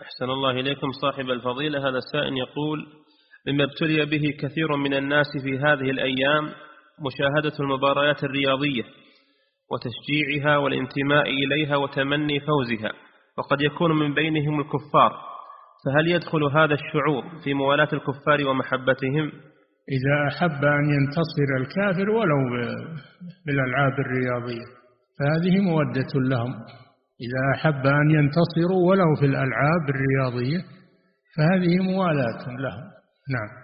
أحسن الله إليكم صاحب الفضيلة. هذا السائل يقول: مما ابتلي به كثير من الناس في هذه الأيام مشاهدة المباريات الرياضية وتشجيعها والانتماء إليها وتمني فوزها، وقد يكون من بينهم الكفار، فهل يدخل هذا الشعور في موالاة الكفار ومحبتهم؟ إذا أحب أن ينتصر الكافر ولو بالألعاب الرياضية فهذه مودة لهم. إذا أحب أن ينتصروا ولو في الألعاب الرياضية فهذه موالاة لهم. نعم.